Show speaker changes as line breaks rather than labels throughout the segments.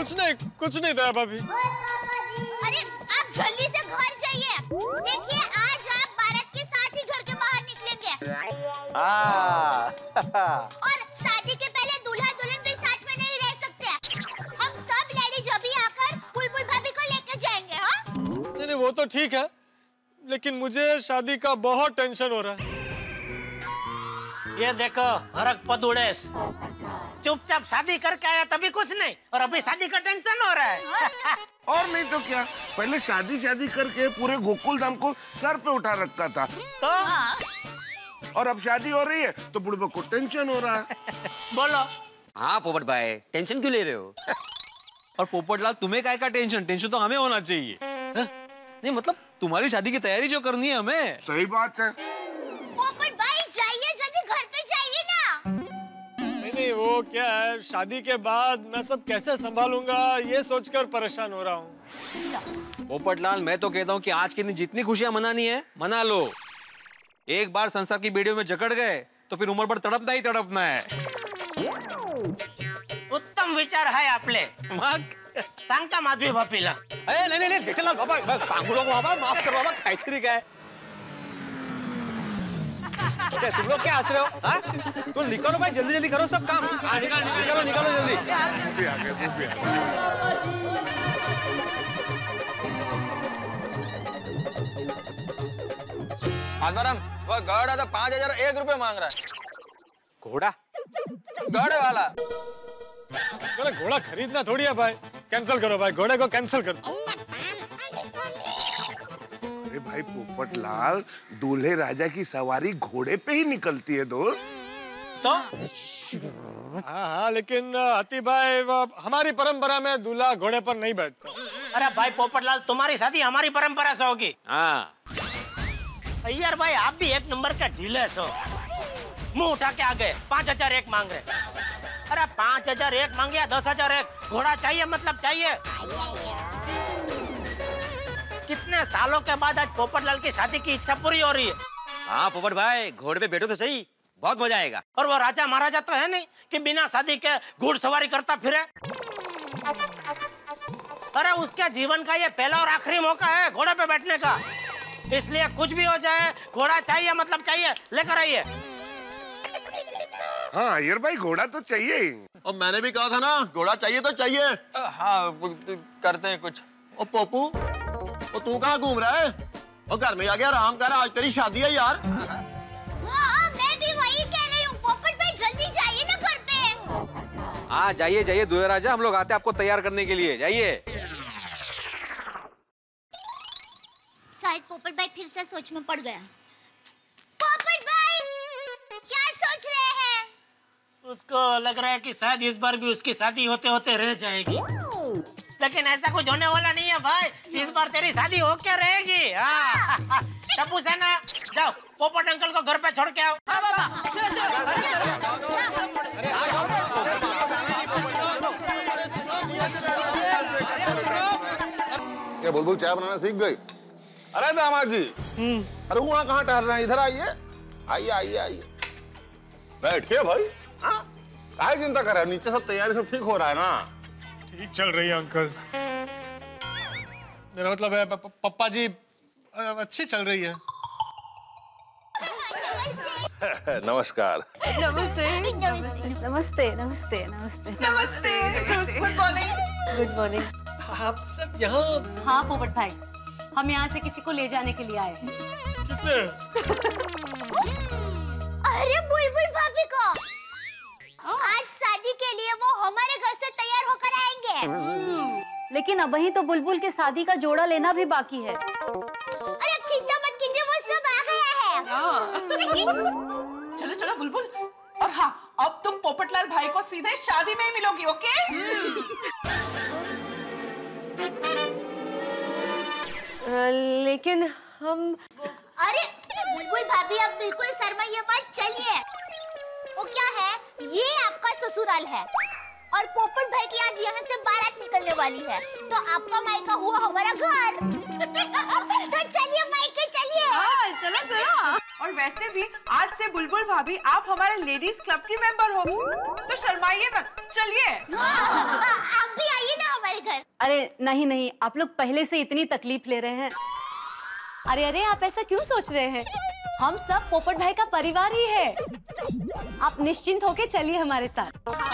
कुछ नहीं दया भाभी।
अरे आप जल्दी से घर जाइए। देखिए आज आप बारात के साथ ही घर के बाहर निकलेंगे। और शादी के पहले दूल्हा दुल्हन भी साथ में नहीं रह सकते। हम सब लेडीज अभी आकर बुलबुल भाभी को लेकर जाएंगे। हाँ?
नहीं वो तो ठीक है, लेकिन मुझे शादी का बहुत टेंशन हो रहा है।
ये देखो हरक पदुड़ेस, चुपचाप शादी करके आया तभी कुछ नहीं, और अभी शादी का टेंशन हो रहा है।
और नहीं तो क्या, पहले शादी करके पूरे गोकुल धाम को सर पे उठा रखा था,
तो
और अब शादी हो रही है तो बुढ़बा को टेंशन हो रहा है।
बोलो।
हाँ पोपट भाई, टेंशन क्यों ले रहे हो?
और पोपटलाल तुम्हें काय का टेंशन? टेंशन तो हमें होना चाहिए। नहीं मतलब तुम्हारी शादी की तैयारी जो करनी है हमें।
सही बात है।
पोपट भाई जाइए, जल्दी घर पे जाइए ना।
नहीं वो क्या है, शादी के बाद मैं सब कैसे संभालूंगा ये सोचकर परेशान हो रहा हूँ।
पोपटलाल मैं तो कहता हूँ कि आज के दिन जितनी खुशियां मनानी है मना लो। एक बार संसार की बेड़ियों में जकड़ गए तो फिर उम्र भर तड़पना ही तड़पना है।
उत्तम विचार है आपले।
मग
सांगता माधवी भापीला।
नहीं देखलाल बाबा, सांगू नको बाबा, माफ कर बाबा, काहीतरी काय। तुम लोग क्या हंस रहे हो? हाँ? तुम निकलो भाई, जल्दी करो सब काम। निकालो जल्दी।
वो भी आ गए।
आत्माराम, वो घोड़ा तो 5001 रुपए मांग रहा है।
घोड़ा?
घोड़े वाला।
अरे घोड़ा खरीदना थोड़ी है भाई, कैंसिल करो भाई, घोड़े को कैंसिल कर दो।
अरे भाई पोपटलाल, दूल्हे राजा की सवारी घोड़े पे ही निकलती है दोस्त।
तो
हाँ लेकिन हती भाई हमारी परंपरा में दूल्हा घोड़े पर नहीं बैठता।
अरे भाई पोपटलाल, तुम्हारी शादी हमारी परंपरा से होगी।
हाँ
यार भाई आप भी एक नंबर का ढीलेस हो। मुंह उठा के आ गए, 5001 मांग रहे। अरे 5001 मांगे या 10,001, घोड़ा चाहिए मतलब चाहिए। कितने सालों के बाद आज पोपटलाल की शादी की इच्छा पूरी हो रही है।
हाँ पोपट भाई, घोड़े पे बैठो तो सही, बहुत मजा आएगा।
और वो राजा महाराजा तो है नहीं कि बिना शादी के घुड़सवारी करता फिरे। अरे उसके जीवन का ये पहला और आखिरी मौका है घोड़े पे बैठने का। इसलिए कुछ भी हो जाए, घोड़ा चाहिए मतलब चाहिए, लेकर आइए।
हाँ यार भाई, घोड़ा तो चाहिए ही।
और मैंने भी कहा था ना, घोड़ा चाहिए तो चाहिए।
हाँ करते हैं कुछ।
ओ पप्पू, ओ तू कहाँ घूम रहा है? और घर में आ गया आराम कर, आज तेरी शादी है यार।
हाँ, मैं भी वही कह रही हूँ। पोपट भाई जल्दी जाइए ना घर पे।
हाँ जाइए दूल्हे राजा, हम लोग आते हैं आपको तैयार करने के लिए। जाइए।
शायद पोपट भाई फिर से सोच में पड़ गया। पोपट भाई क्या सोच रहे हैं?
उसको लग रहा है कि शायद इस बार भी उसकी शादी होते होते रह जाएगी, लेकिन ऐसा कुछ होने वाला नहीं है भाई। इस बार तेरी शादी होके रहेगी। हाँ टप्पू सेना, जाओ पोपट अंकल को घर पे छोड़ के आओ। हाँ बाबा।
क्या बुलबुल चाय बनाना सीख गई? अरे दामाद जी, अरे वहाँ कहाँ टहल रहे हैं? इधर आइए, आइए। बैठिए भाई। हाँ काहे चिंता कर रहे हैं? नीचे सब तैयारी सब ठीक हो रहा है ना?
ठीक चल रही है अंकल। मेरा मतलब है पप्पा जी अच्छी चल रही है।
नमस्कार।
नमस्ते। Good morning.
आप सब यहाँ?
हाँ पोपट भाई, हम यहाँ से किसी को ले जाने के लिए आए हैं।
किसे?
अरे बुलबुल भाभी को। आज शादी के लिए वो हमारे घर से तैयार होकर आएंगे।
लेकिन अबही तो बुलबुल के शादी का जोड़ा लेना भी बाकी है।
अरे चिंता मत कीजिए, वो सब आ गया है।
चलो बुलबुल, और हाँ अब तुम पोपटलाल भाई को सीधे शादी में ही मिलोगी, ओके?
लेकिन हम।
अरे बुलबुल भाभी आप बिल्कुल शर्माइए मत, चलिए। वो क्या है, ये आपका ससुराल है और पोपट भाई की आज यहाँ से बारात निकलने वाली है, तो आपका मायका हुआ हमारा घर। तो चलिए मायके चलिए।
हाँ चलो। और वैसे भी आज से बुलबुल भाभी आप हमारे लेडीज क्लब की मेंबर हो, तो शर्माइए मत, चलिए।
आप भी आइए ना डबल घर।
अरे नहीं नहीं, आप लोग पहले से इतनी तकलीफ ले रहे हैं। अरे अरे, आप ऐसा क्यों सोच रहे हैं? हम सब पोपट भाई का परिवार ही है। आप निश्चिंत होके चलिए हमारे साथ।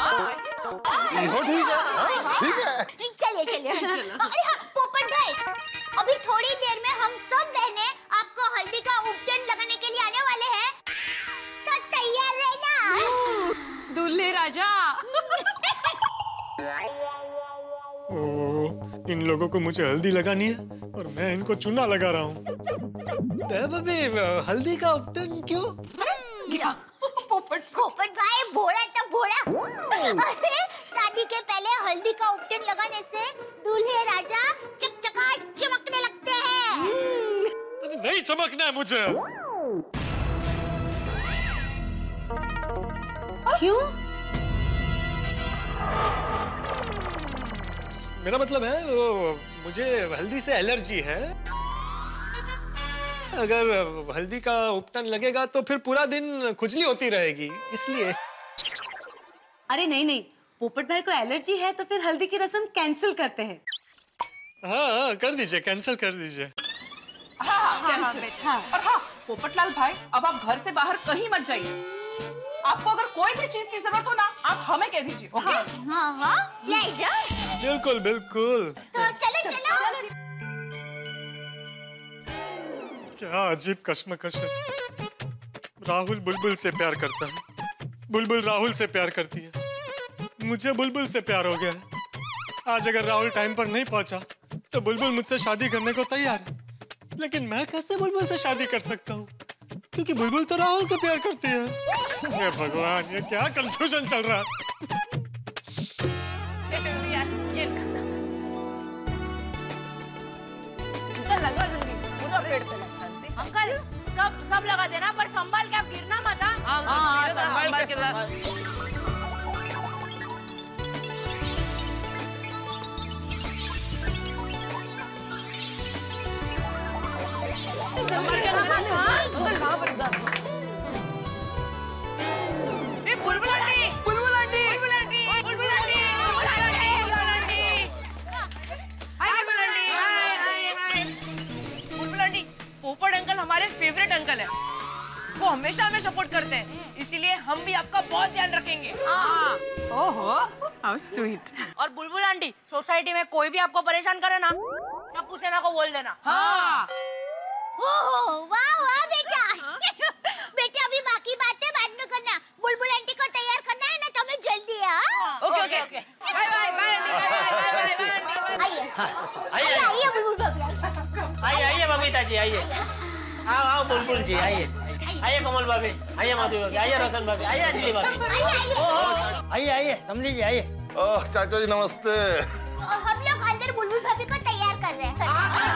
ठीक है।
चलिए चलिए। अरे हाँ पोपट भाई, अभी थोड़ी देर में हम सब बहनें आपको हल्दी का उपटन लगाने के लिए आने वाले हैं, तो तैयार रहना।
दूल्हे राजा।
इन लोगों को मुझे हल्दी लगानी है और मैं इनको चूना लगा रहा हूँ। हल्दी का उपटन क्यों?
पोपट भाई भोड़ा तो भोड़ा। अरे शादी के पहले हल्दी का उपटन लगाने से दूल्हे राजा चकचका चमकने लगते हैं।
नहीं चमकना है मुझे।
क्यों?
मेरा मतलब है वो मुझे हल्दी से एलर्जी है। अगर हल्दी का उपटन लगेगा तो फिर पूरा दिन खुजली होती रहेगी, इसलिए।
अरे नहीं नहीं, पोपट भाई को एलर्जी है तो फिर हल्दी की रस्म कैंसिल करते हैं।
हाँ कर दीजिए, कैंसिल कर दीजिए।
हाँ, कैंसिल। और हाँ पोपटलाल भाई, अब आप घर से बाहर कहीं मत जाइए। आपको अगर कोई भी चीज की जरूरत हो ना, आप हमें कह दीजिए। ओके?
हाँ हाँ ले जाओ।
बिल्कुल बिल्कुल।
तो चलो चलो।
क्या अजीब कश्मकश है। राहुल बुलबुल से प्यार करता है, बुलबुल राहुल से प्यार करती है। मुझे बुलबुल से प्यार हो गया है। आज अगर राहुल टाइम पर नहीं पहुंचा तो बुलबुल मुझसे शादी करने को तैयार है, लेकिन मैं कैसे बुलबुल से शादी कर सकता हूँ, क्योंकि बुलबुल तो राहुल को प्यार करती है। हे भगवान, ये क्या कंफ्यूजन चल रहा है।
लगा जल्दी, पूरा पेड़ पे लगा। अंकल सब लगा देना, पर संभाल के, आप गिरना मत। हाँ
संभाल के।
पोपट अंकल हमारे फेवरेट अंकल है, वो हमेशा हमें सपोर्ट करते हैं, इसीलिए हम भी आपका बहुत ध्यान रखेंगे।
ओहो, हाउ स्वीट।
और बुलबुल आंटी, सोसाइटी में कोई भी आपको परेशान करे ना, टप्पू सेना को बोल देना।
हाँ।
ओह वाह वाह बेटा। बेटा अभी बाकी बातें बाद में करना। बुलबुल आंटी को तैयार करना है ना, तो हमें जल्दी है।
Okay okay okay. Bye bye bye aunty, bye bye aunty.
आइए आइए बुलबुल भाभी।
आइए बबीता जी, आइए। आओ बुलबुल जी, आइए। आइए कमल भाभी, आइए माधवी भाभी, आइए रोशन भाभी, आइए अंजलि भाभी। आइए समझी जी, आइए।
ओह चाचा जी नमस्ते।
हम लोग अंदर बुलबुल भाभी को तैयार कर रहे हैं।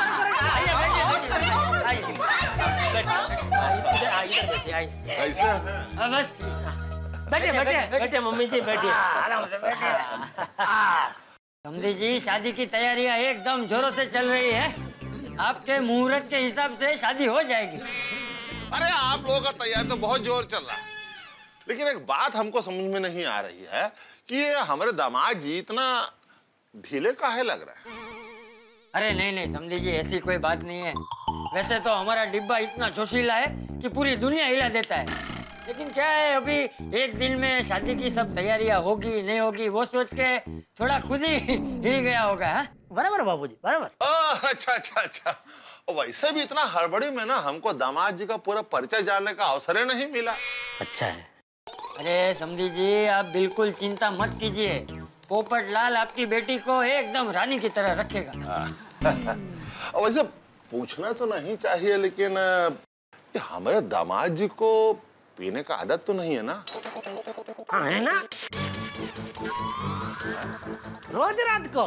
कैसे?
बस बैठे मम्मी जी, बैठिए आराम से बैठिए। समझी जी, शादी की तैयारियां एकदम जोरों से चल रही है। आपके मुहूर्त के हिसाब से शादी हो जाएगी।
अरे आप लोगों का तैयार तो बहुत जोर चल रहा है, लेकिन एक बात हमको समझ में नहीं आ रही है कि ये हमारे दामाद जी इतना ढीले काहे लग रहा है।
अरे नहीं समझी जी, ऐसी कोई बात नहीं है। वैसे तो हमारा डिब्बा इतना जोशीला है कि पूरी दुनिया हिला देता है, लेकिन क्या है, अभी एक दिन में शादी की सब तैयारियां होगी नहीं होगी वो सोच के थोड़ा खुद ही हिल गया होगा। है बराबर बाबूजी, बराबर।
अच्छा। वैसे भी इतना हड़बड़ी में ना हमको दामाद जी का पूरा परिचय जानने का अवसर ही नहीं मिला।
अच्छा है। अरे समझी जी, आप बिल्कुल चिंता मत कीजिए, पोपट लाल आपकी बेटी को एकदम रानी की तरह रखेगा।
वैसे पूछना तो नहीं चाहिए, लेकिन हमारे दामाद जी को पीने का आदत तो नहीं है ना?
हाँ है ना, रोज रात को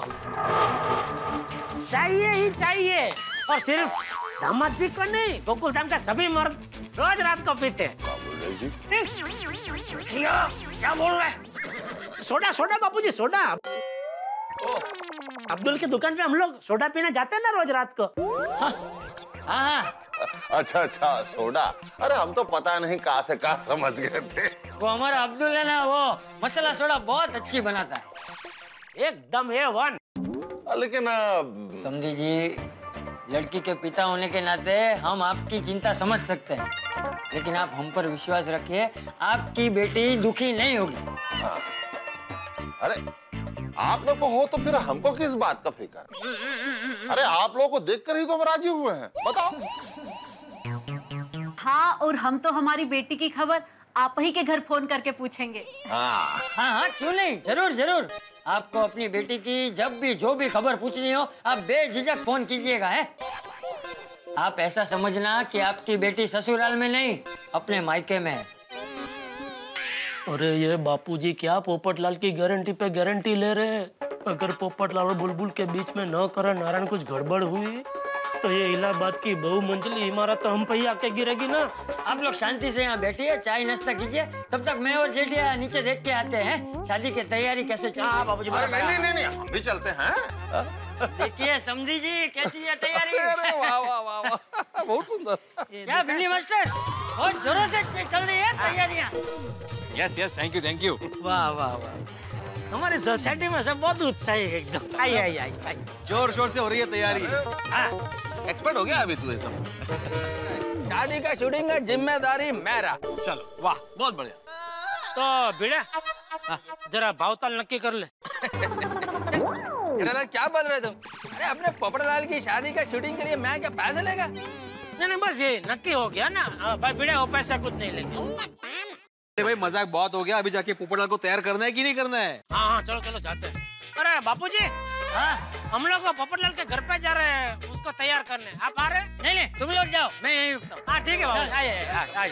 चाहिए ही चाहिए। और सिर्फ दामाद जी को नहीं, गोकुल धाम का सभी मर्द रोज रात को पीते हैं।
क्या बोल रहे जी?
क्या बोल रहे हैं? सोडा बापूजी, सोडा। अब्दुल की दुकान पे हम लोग सोडा पीने जाते हैं ना रोज रात को। हाँ।
अच्छा सोडा। अरे हम तो पता नहीं कहाँ से कहाँ समझ गए थे।
वो हमारा अब्दुल है ना, वो मसाला सोडा बहुत अच्छी बनाता है, एकदम A1।
लेकिन
समझी जी, लड़की के पिता होने के नाते हम आपकी चिंता समझ सकते हैं, लेकिन आप हम पर विश्वास रखिए, आपकी बेटी दुखी नहीं होगी।
अरे आप लोग को हो तो फिर हमको किस बात का फिक्र? अरे आप लोगों को देखकर ही तो हम राजी हुए हैं, बताओ।
हाँ, और हम तो हमारी बेटी की खबर आप ही के घर फोन करके पूछेंगे।
हाँ हाँ, क्यों नहीं, जरूर जरूर। आपको अपनी बेटी की जब भी जो भी खबर पूछनी हो, आप बेझिझक फोन कीजिएगा। है आप ऐसा समझना कि आपकी बेटी ससुराल में नहीं, अपने मायके में है।
अरे ये बापूजी क्या पोपटलाल की गारंटी पे गारंटी ले रहे हैं? अगर पोपटलाल और बुलबुल के बीच में न करे नारायण कुछ गड़बड़ हुई तो ये इलाहाबाद की बहुमंजिली इमारत तो हम पे ही आके गिरेगी ना।
आप लोग शांति से यहाँ बैठिए, चाय नाश्ता कीजिए, तब तक मैं और जेठिया नीचे देख के आते हैं शादी की तैयारी कैसे चल रही है।
बाबूजी
नहीं, हम भी चलते हैं।
देखिए समझी जी, कैसी है तैयारी?
अरे वाह वाह वाह वाह, बहुत सुंदर।
क्या बिल्ली मास्टर, बहुत जोरों से चल रही है तैयारियाँ?
Yes yes, thank you.
वाह वाह वाह, हमारी सोसाइटी में सब बहुत उत्साही है एकदम। आई।
जोर शोर से हो रही है तैयारी।
एक्सपर्ट हो गया अभी तू ये सब। शादी का शूटिंग का जिम्मेदारी मेरा।
चलो, वाह, बहुत बढ़िया।
तो भिड़े, जरा भावताल नक्की कर ले।
क्या बोल रहे तुम? अरे अपने पोपटलाल की शादी का शूटिंग के लिए मैं क्या पैसे लेगा?
नहीं, बस ये नक्की हो गया ना भाई। भिड़े वो पैसा कुछ नहीं लेंगे।
भाई मजाक बहुत हो गया, अभी जाके पोपटलाल को तैयार करना है कि नहीं करना है?
हाँ, चलो जाते हैं। अरे बापूजी, हाँ, हम लोग पोपटलाल के घर पे जा रहे हैं उसको तैयार करने। आप आ रहे हैं?
नहीं, तुम लोग जाओ, मैं यहीं रुकता हूँ।
हाँ ठीक है बाबू, आइए।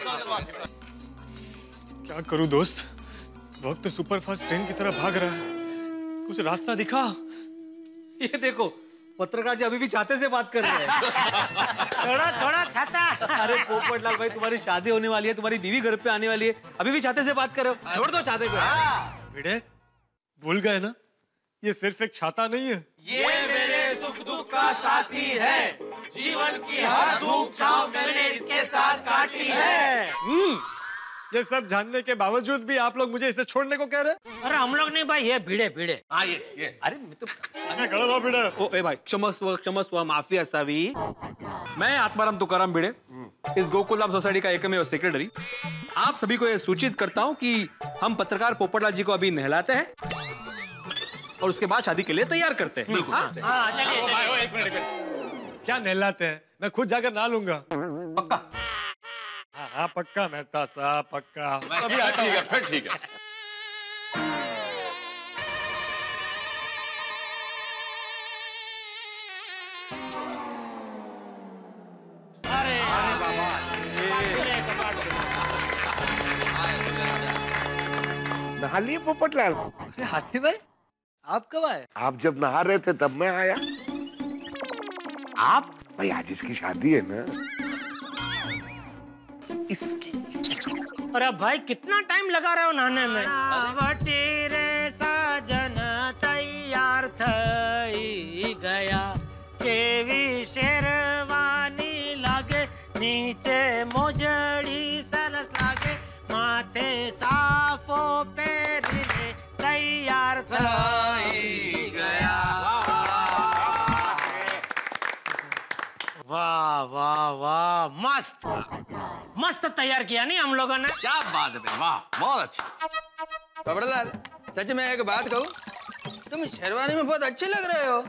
क्या करूं दोस्त, वक्त सुपरफास्ट ट्रेन की तरह भाग रहा है। कुछ रास्ता दिखा?
ये देखो, पत्रकार जी अभी भी छाते से बात कर रहे हैं।
छोड़ो छाता।
अरे पोपटलाल भाई, तुम्हारी शादी होने वाली है, तुम्हारी बीवी घर पे आने वाली है, अभी भी छाते से बात कर रहे हो। छोड़ दो छाते को।
भिड़े, भूल गए ना, ये सिर्फ एक छाता नहीं है,
ये मेरे सुख दुख का साथी है, जीवन की हर धूप छांव मैंने इसके साथ काटी है।
ये सब जानने के बावजूद भी आप लोग मुझे इसे छोड़ने को कह रहे?
अरे हम लोग नहीं भाई, ये भिड़े।
ये
अरे मैं तो
खड़ा रहो भिड़े।
ओ ए भाई, क्षमस्व, माफी असावी। मैं आत्माराम तुकाराम भिड़े, इस गोकुलधाम सोसाइटी का एकमेव सेक्रेटरी, आप सभी को यह सूचित करता हूं कि हम पत्रकार पोपटलाल जी को अभी नहलाते हैं और उसके बाद शादी के लिए तैयार करते हैं।
बिल्कुल। हाँ, चलिए।
एक मिनट, क्या नहलाते हैं? मैं खुद जाकर नहा लूंगा।
पक्का?
हाँ पक्का मेहता साहब, पक्का।
अभी आता हूँ। फिर ठीक है। नहा लिए पोपटलाल?
अरे हाथी भाई, आप कब आए?
आप जब नहा रहे थे तब मैं आया। आप भाई, आज इसकी शादी है ना, इसकी।
अरे भाई कितना टाइम लगा रहे हो नहाने में? तेरे साजन तैयार थई गया, केवी शेरवानी लागे, नीचे मोजड़ी सरस लागे, माथे साफो पेरिने तैयार थई गया। वाह वाह वाह, मस्त तैयार किया नहीं हम लोगों ने?
क्या बात है, वाह, बहुत अच्छा। पोपटलाल, सच में एक बात कहूँ, तुम शेरवानी में बहुत अच्छे लग रहे हो।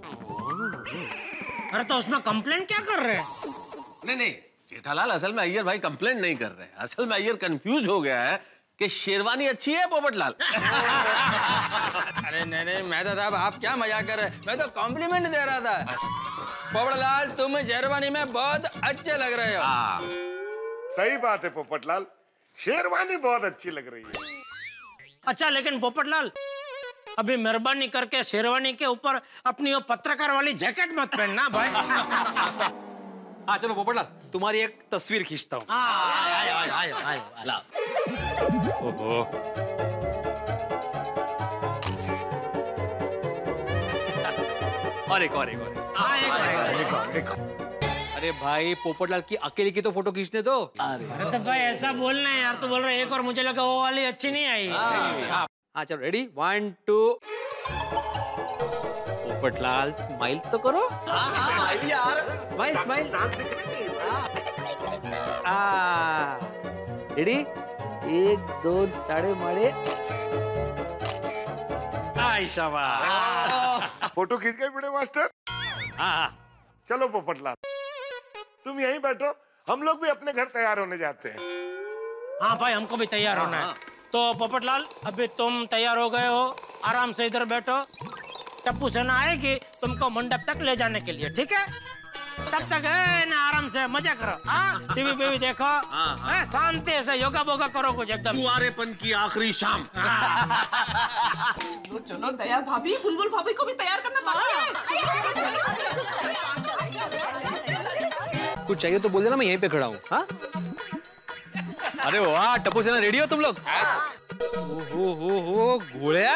अरे तो उसमें कंप्लेंट क्या कर रहे हैं?
नहीं, जेठालाल, असल में अय्यर भाई कंप्लेंट नहीं कर रहे हैं। असल में अय्यर कंफ्यूज हो गया है कि शेरवानी अच्छी है पोपटलाल।
अरे नहीं, मैं तो साहब, आप क्या मजाक कर रहे हैं, मैं तो कॉम्प्लीमेंट दे रहा था। पोपटलाल, तुम शेरवानी में बहुत अच्छे लग रहे हो।
सही बात है पोपटलाल, शेरवानी बहुत अच्छी लग रही है।
अच्छा, लेकिन पोपटलाल, अभी मेहरबानी करके शेरवानी के ऊपर अपनी वो पत्रकार वाली जैकेट मत पहनना भाई।
हाँ चलो पोपटलाल, तुम्हारी एक तस्वीर खींचता हूँ। ओहो, और एक। अरे भाई, पोपटलाल की अकेले की तो फोटो खींचने दो।
अरे तो भाई ऐसा बोलना है यार, तू बोल रहा है एक, और मुझे लगा वो वाली अच्छी नहीं आई।
हाँ चलो, रेडी, 1 2। पोपटलाल स्माइल तो करो।
स्माइल यार,
स्माइल स्माइल। रेडी, 1 2 साड़े मारे। शाबाश।
फोटो खींच गए बड़े मास्टर।
हाँ।
चलो पोपटलाल, तुम यहीं बैठो, हम लोग भी अपने घर तैयार होने जाते हैं।
हाँ भाई, हमको भी तैयार होना है। तो पोपटलाल, अभी तुम तैयार हो गए हो, आराम से इधर बैठो। टप्पू सेना आएगी तुमको मंडप तक ले जाने के लिए, ठीक है? तब तक है ना, आराम से मजा करो। हाँ, टीवी पे भी देखो। हाँ, शांति से योगा बोगा करो कुछ एकदम।
कुंवारेपन की आखिरी शाम।
चलो चलो, दया भाभी, बुलबुल भाभी को भी तैयार करना बाकी है।
कुछ चाहिए तो बोल देना, मैं यहीं पे खड़ा हूँ। हाँ? अरे वाह, टप्पू सेना रेडी हो तुम लोग? हो घोड़िया।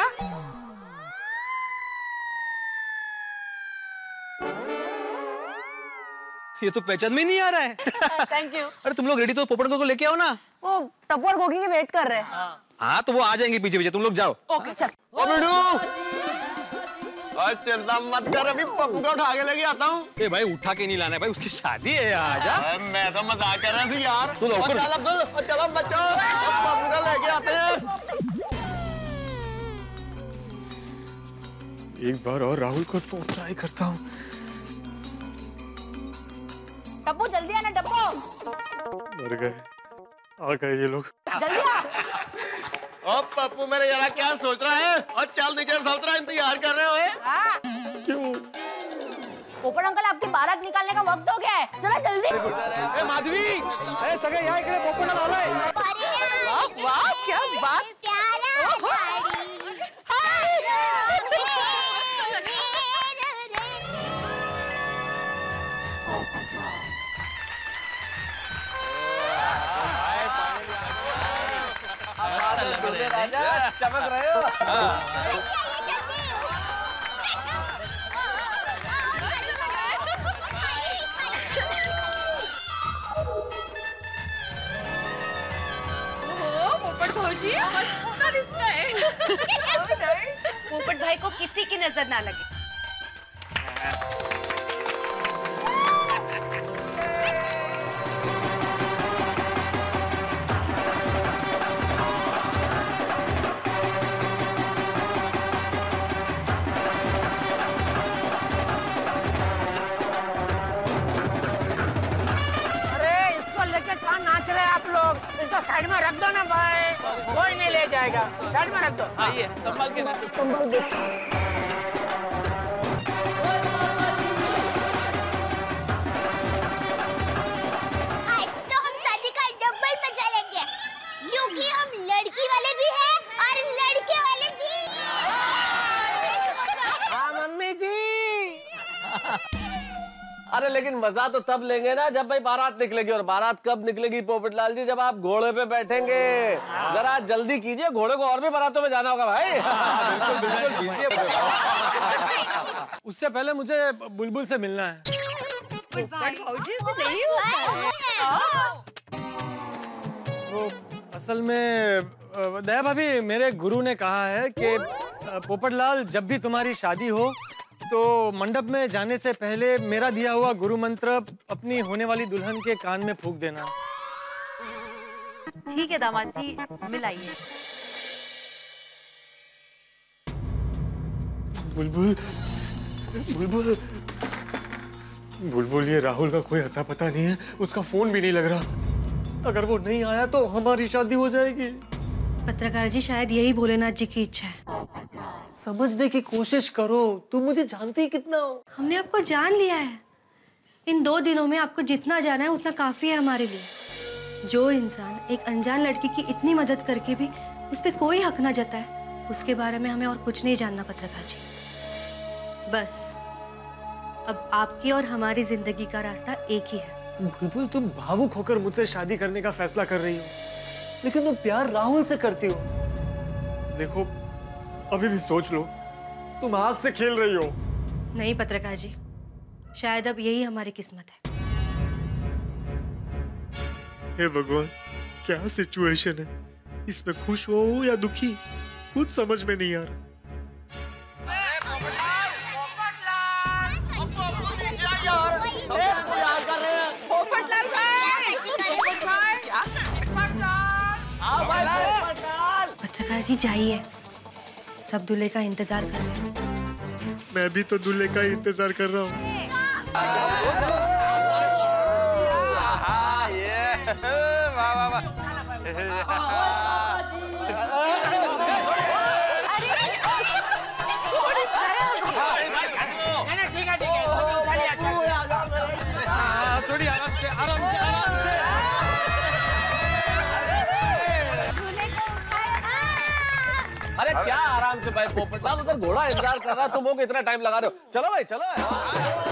ये तो पहचान में नहीं आ रहा है।
Thank you.
अरे तुम लोग रेडी तो पोपट को लेके आओ ना।
वो टप्पू और गोगी की वेट कर रहे हैं।
हाँ तो वो आ जाएंगे पीछे पीछे, तुम लोग जाओ।
ओके चल।
चिंता मत कर, अभी पप्पू को उठा के लेके आता हूँ।
ए भाई, उठा के नहीं लाना है भाई, उसकी शादी है आजा।
मैं तो मजाक कर रहा थी यार।
तू लौकर।
चलो बच्चों, पप्पू को लेके आते हैं।
एक बार और राहुल को फोन ट्राई करता हूँ।
टप्पू जल्दी आना टप्पू।
मर गए, आ गए ये लोग।
जल्दी आ।
ओ पप्पू मेरे जरा क्या सोच रहा है? और चल नीचे सल्तरा इंतजार कर रहे हो?
क्यों?
पोपट अंकल, आपकी बारात निकालने का वक्त हो गया है, चलो जल्दी।
ए माधवी, ए सगळे यहाँ इकडे पोपट आलाय।
वाह वाह, क्या बात।
राजा चमक रहे हो।
पोपट भौजी, मस्त रिश्ता है।
पोपट भाई को किसी की नजर ना लगे।
साइड में रख दो ना भाई, कोई नहीं ले जाएगा। साइड में रख दो।
आइए, संभाल के संभाल के।
आज तो हम शादी का डबल मजा लेंगे, क्योंकि हम लड़की वाले भी हैं और लड़के वाले भी।
हाँ मम्मी जी।
अरे लेकिन मजा तो तब लेंगे ना जब भाई बारात निकलेगी। और बारात कब निकलेगी पोपटलाल जी? जब आप घोड़े पे बैठेंगे। जरा जल्दी कीजिए, घोड़े को और भी बारातों में जाना होगा भाई।
उससे पहले मुझे बुलबुल से मिलना है।
भौजी से नहीं होता।
वो असल में दया भाभी, मेरे गुरु ने कहा है कि पोपटलाल, जब भी तुम्हारी शादी हो तो मंडप में जाने से पहले मेरा दिया हुआ गुरु मंत्र अपनी होने वाली दुल्हन के कान में फूंक देना।
ठीक है दामाद जी, मिलाइए।
बुलबुल, बुलबुल, बुलबुल, ये राहुल का कोई अता पता नहीं है, उसका फोन भी नहीं लग रहा। अगर वो नहीं आया तो हमारी शादी हो जाएगी।
पत्रकार जी, शायद यही भोलेनाथ जी की इच्छा है।
समझने की कोशिश करो, तुम मुझे जानती ही कितना हो।
हमने आपको जान लिया है। इन 2 दिनों में आपको जितना जाना है उतना काफी है हमारे लिए। जो इंसान एक अनजान लड़की की इतनी मदद करके भी उस पर कोई हक ना जताए, उसके बारे में हमें और कुछ नहीं जानना पत्रकार जी। बस अब आपकी और हमारी जिंदगी का रास्ता एक ही है।
बुलबुल, तुम भावुक होकर मुझसे शादी करने का फैसला कर रही हो, लेकिन तुम प्यार राहुल से करती हो। देखो, अभी भी सोच लो, तुम आग से खेल रही हो।
नहीं पत्रकार जी, शायद अब यही हमारी किस्मत है।
हे भगवान, क्या सिचुएशन है, इसमें खुश हो या दुखी कुछ समझ में नहीं आ रहा।
जी जाइए, सब दूल्हे का इंतजार कर रहे हैं।
मैं भी तो दूल्हे का इंतजार कर रहा हूँ।
अरे क्या आराम से भाई, पोपटलाल उधर घोड़ा इंतजार कर रहा है, तुम लोग इतना टाइम लगा रहे हो। चलो भाई चलो।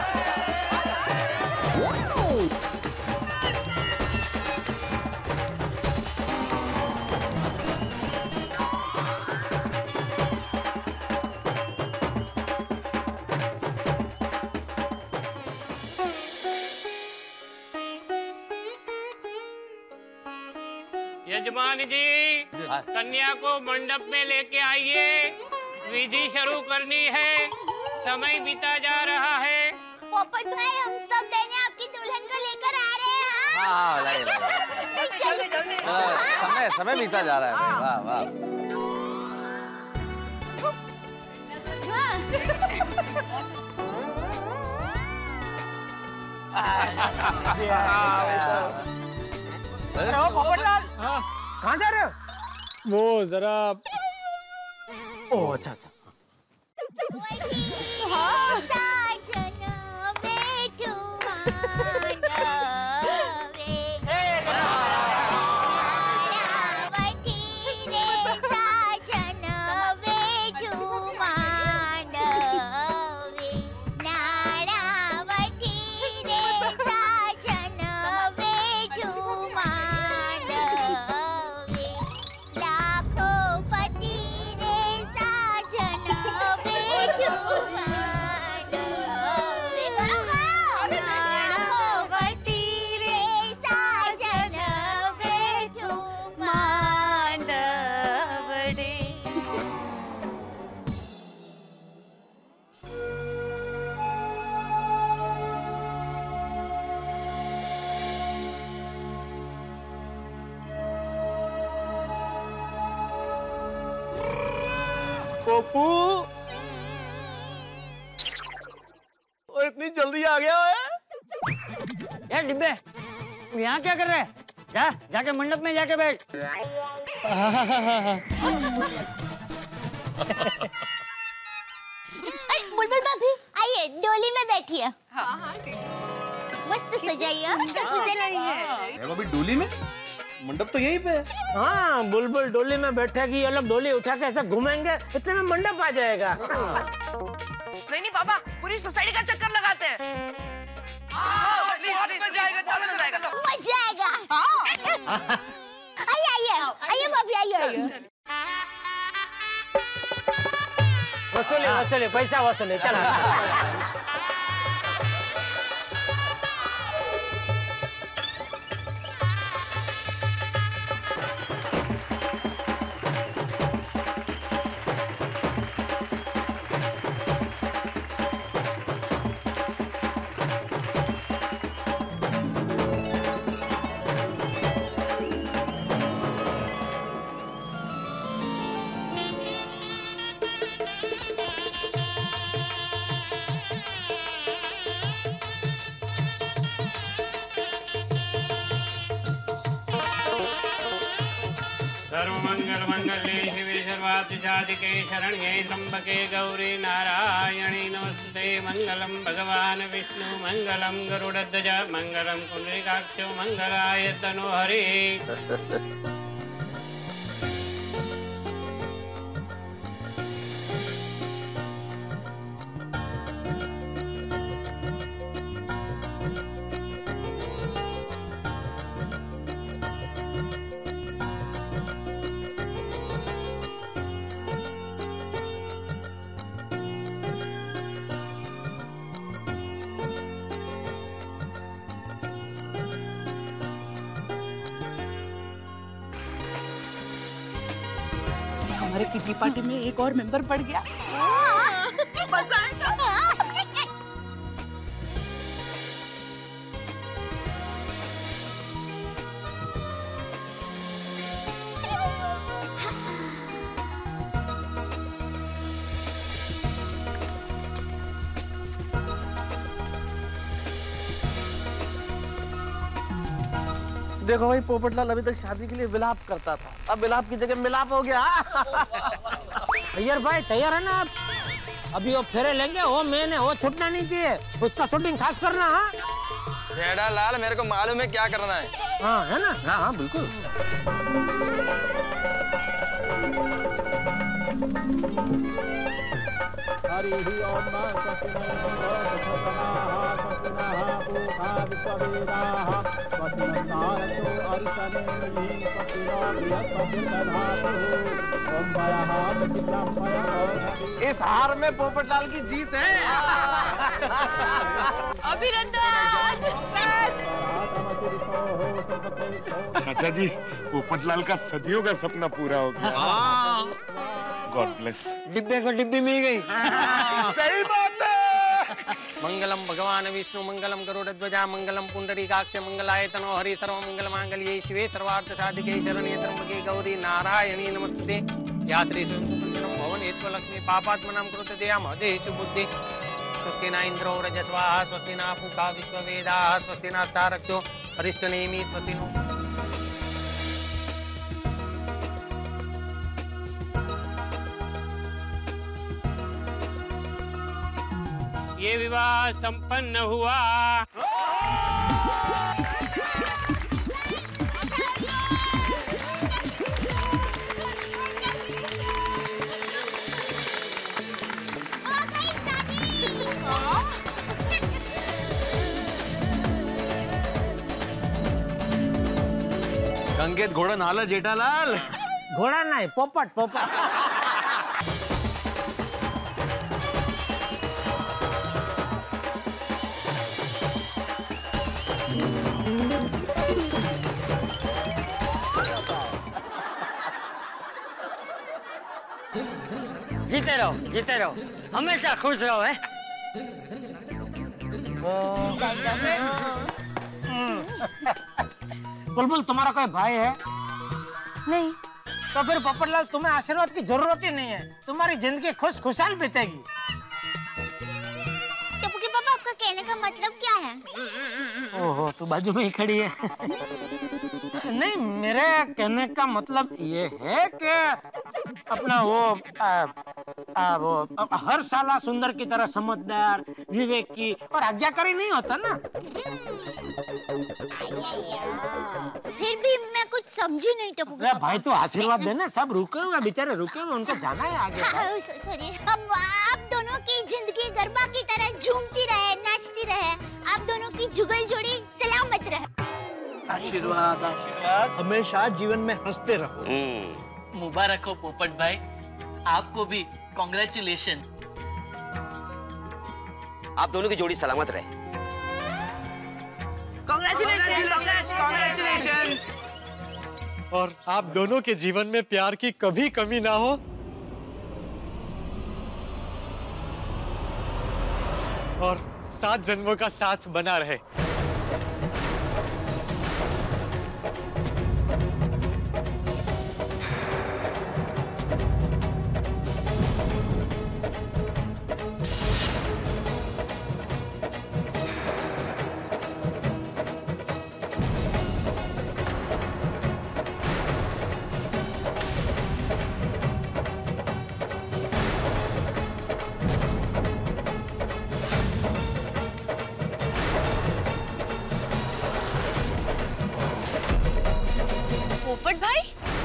यजमान जी, कन्या को मंडप में लेके आइए, विधि शुरू करनी है, समय बीता जा रहा है।
पोपट भाई, हम सब बहनें आपकी दुल्हन को लेकर आ रहे हैं। हाँ,
जल्दी जल्दी। समय बीता जा रहा है। वाह वाह।
पोपटलाल, कहाँ जा रहे हो?
वो जरा
ओह अच्छा अच्छा।
पप्पू, इतनी जल्दी आ गया है?
यार डिब्बे, तू यहाँ क्या कर रहा है? जाके मंडप में जाके बैठ।
बुलबुल भाभी, आइए डोली में बैठिए। मस्त सजाइए।
वो भी डोली में? मंडप तो यहीं पे है। हाँ, बुलबुल डोली में बैठेगी, ये लोग डोली उठा के ऐसे घूमेंगे, इतने में मंडप आ जाएगा।
नहीं नहीं पापा, पूरी सोसाइटी का चक्कर लगाते हैं। मजा आएगा। आइए भाभी, आइए।
वसूले पैसा वसूले, चलो। सर्वमंगलमंगले शिवे सर्वार्थसाधिके शरण्ये त्र्यंबके गौरी नारायणी नमस्ते। मंगलम भगवान विष्णु, मंगलम गरुड़ध्वज, मंगलम पुंडरीकाक्षो, मंगलाय तनोहरि।
हमारे किटी पार्टी में एक और मेंबर बढ़ गया। मजा आएगा।
देखो भाई, पोपटलाल अभी तक शादी के लिए विलाप करता था, अब विलाप की जगह मिलाप हो गया।
अय्यर भाई तैयार है ना आप? अभी वो फेरे लेंगे, वो मैंने वो छूटना नहीं चाहिए, उसका शूटिंग खास करना। हाँ
रेडा लाल, मेरे को मालूम है क्या करना है।
हाँ है ना? हाँ हाँ बिल्कुल।
इस हार में पोपटलाल की जीत है।
चाचा जी, पोपटलाल का सदियों का सपना पूरा हो गया। God bless.
डिब्बे को डिब्बी मिल गई।
सही बात है।
मंगलम भगवान विष्णु, मंगलम गरुड़ध्वजा, मंगलम पुंडरीकाक्ष, मंगलाय तनो हरि, सर्व मंगल मांगल्ये शिवे सर्वार्थ साधिके, शरण्ये त्र्यंबके गौरी नारायणी नमस्ते। या श्री सुंदरम भवन हेतु लक्ष्मी पापात्मनां कृते दयाम हदे हेतु बुद्धि। स्वस्ति न इंद्रो रजस्वाहा, स्वस्ति न पूषा विश्ववेदाः, स्वस्ति न तारक्ष्यो अरिष्टनेमि, स्वस्ति नो। ये विवाह संपन्न हुआ।
गंगेत घोड़ा नाला जेठालाल।
घोड़ा नहीं, पोपट पोपट।
जीते रहो, हमेशा खुश रहो। है
बुलबुल, तुम्हारा कोई भाई है?
नहीं।
तो फिर पोपटलाल, तुम्हें आशीर्वाद की जरूरत ही नहीं है, तुम्हारी जिंदगी खुशहाल बीतेगी।
टप्पू के पापा, आपका कहने का मतलब क्या है?
ओहो, तू बाजू में ही खड़ी है। नहीं, मेरे कहने का मतलब ये है कि अपना वो हर साला सुंदर की तरह समझदार, विवेकी और आज्ञाकारी नहीं होता ना।
फिर भी मैं कुछ समझी नहीं टप्पू के पापा।
भाई तो आशीर्वाद देना, सब रुके हुए बेचारे, रुके हुए, उनको जाना है आगे।
सॉरी, अब आप दोनों की जिंदगी गरबा की तरह झूमती रहे, नाचती रहे, आप दोनों की जुगल जोड़ी सलामत रहे।
आशीर्वाद आशीर्वाद, हमेशा जीवन में हंसते रहो।
मुबारक हो पोपट भाई, आपको भी कॉन्ग्रेचुलेशन।
आप दोनों की जोड़ी सलामत रहे।
Congratulations!
और आप दोनों के जीवन में प्यार की कभी कमी ना हो। और 7 जन्मों का साथ बना रहे।
पोपट भाई,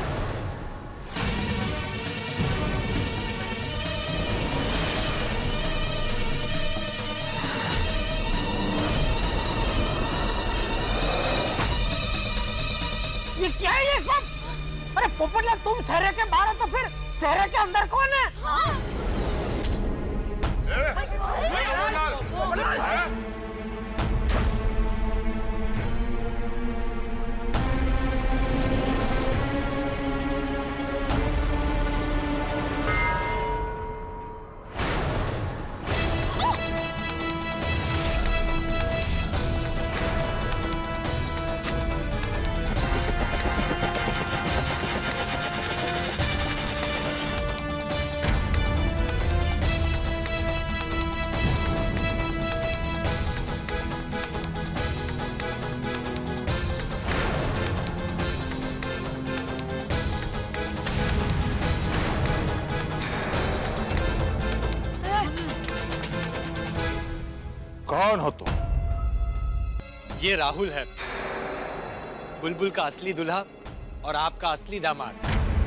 ये क्या है ये सब? अरे पोपटलाल, तुम शहर के बाहर हो तो फिर शहर के अंदर कौन है?
ये राहुल है, बुलबुल का असली दूल्हा और आपका असली दामाद।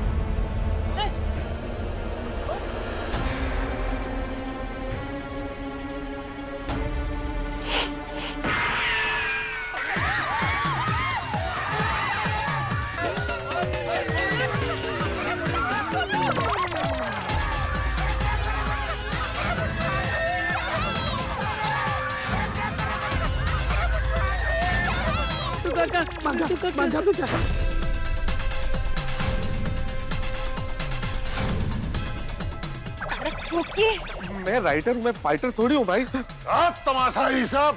मैं राइटर हूँ, मैं फाइटर थोड़ी हूँ भाई। तमाशा ही सब।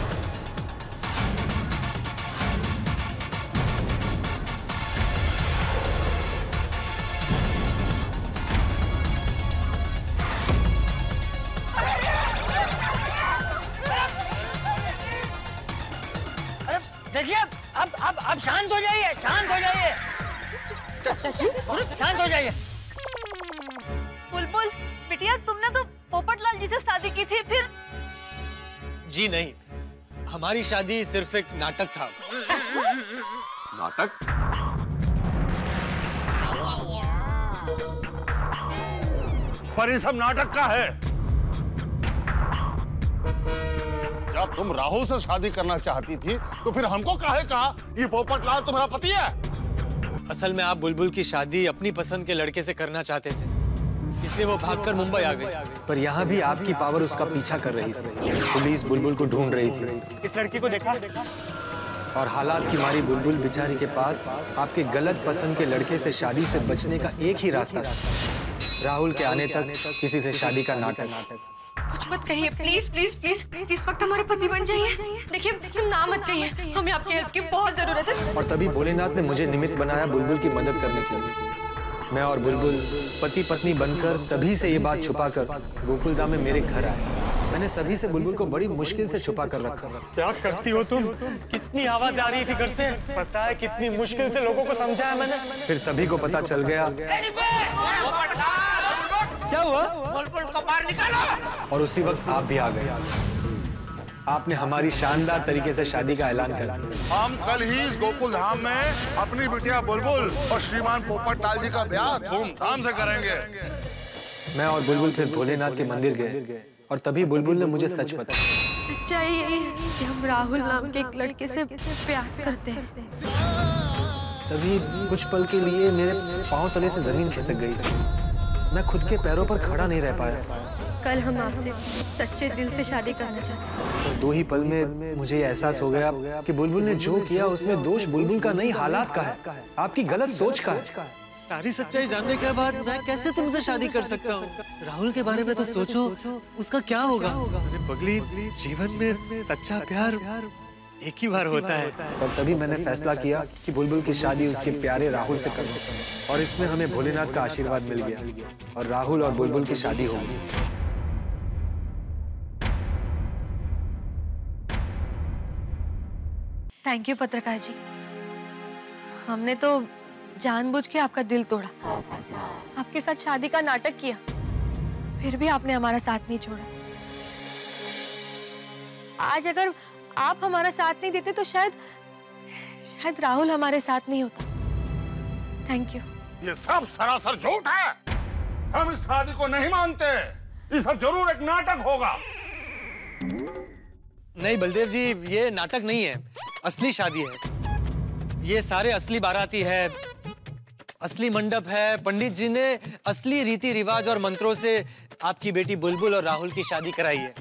देखिए अब शांत हो जाइए, शांत हो जाइए, शांत हो जाइए।
बुलबुल बिटिया, तुमने तो पोपटलाल जी से शादी की थी, फिर?
जी नहीं, हमारी शादी सिर्फ एक नाटक था।
नाटक? पर ये सब नाटक का है। जब तुम राहुल से शादी करना चाहती थी तो फिर हमको काहे कहा ये पोपटलाल तुम्हारा पति है?
असल में आप बुलबुल की शादी अपनी पसंद के लड़के से करना चाहते थे, इसलिए वो भागकर मुंबई आ गई।
पर यहाँ भी आपकी पावर उसका पीछा कर रही थी। पुलिस बुलबुल को ढूंढ रही थी।
इस लड़की को देखा?
और हालात की मारी बुलबुल बेचारी के पास आपके गलत पसंद के लड़के से शादी से बचने का एक ही रास्ता था, राहुल के आने तक किसी से शादी का नाटक।
कुछ मत कहिए, प्लीज प्लीज प्लीज, इस वक्त हमारे पति बन जाइए। देखिए ना मत कहिए, हमें आपकी हेल्प की बहुत जरूरत है।
और तभी भोलेनाथ ने मुझे निमित्त बनाया बुलबुल की मदद करने के लिए। मैं और बुलबुल पति पत्नी बनकर सभी से ये बात छुपाकर गोकुलधाम में मेरे घर आए। मैंने सभी से बुलबुल को बड़ी मुश्किल से छुपा कर रखा।
क्या करती हो तुम? कितनी आवाज आ रही थी घर से, पता है कितनी मुश्किल से लोगों को समझाया मैंने।
फिर सभी को पता चल गया। क्या हुआ?
बुलबुल को बाहर निकालो।
और उसी वक्त आप भी आ गए। आपने हमारी शानदार तरीके से शादी का ऐलान कर दिया।
हम कल ही इस गोकुलधाम में अपनी बिटिया बुलबुल और श्रीमान पोपटलाल जी का ब्याह धूमधाम से करेंगे।
मैं और बुलबुल फिर भोलेनाथ के मंदिर गए और तभी बुलबुल ने मुझे सच बताया।
सच्चाई यही है कि हम राहुल नाम के एक लड़के से प्यार करते हैं।
तभी कुछ पल के लिए मेरे पांव तले से जमीन खिसक गई। मैं खुद के पैरों पर खड़ा नहीं रह पाया।
कल हम आपसे सच्चे दिल से शादी करना चाहते हैं।
तो 2 ही पल में मुझे एहसास हो गया कि बुलबुल ने जो किया उसमें दोष बुलबुल का नहीं, हालात का है, आपकी गलत सोच का है।
सारी सच्चाई जानने के बाद मैं कैसे तुमसे शादी कर सकता हूँ? राहुल के बारे में तो सोचो, उसका क्या होगा? अरे पगली, जीवन में सच्चा प्यार एक ही बार होता है।
और तभी मैंने फैसला किया कि बुलबुल की शादी उसके प्यारे राहुल से कर दूं। और इसमें हमें भोलेनाथ का आशीर्वाद मिल गया और राहुल और बुलबुल की शादी हो गई।
थैंक यू पत्रकार जी, हमने तो जानबूझ के आपका दिल तोड़ा, आपके साथ शादी का नाटक किया, फिर भी आपने हमारा साथ नहीं छोड़ा। आज अगर आप हमारा साथ नहीं देते तो शायद राहुल हमारे साथ नहीं होता। Thank you.
ये सब सरासर झूठ है। हम इस शादी को नहीं मानते। ये सब जरूर एक नाटक होगा।
नहीं बलदेव जी, ये नाटक नहीं है, असली शादी है। ये सारे असली बाराती है, असली मंडप है। पंडित जी ने असली रीति रिवाज और मंत्रों से आपकी बेटी बुलबुल और राहुल की शादी कराई है।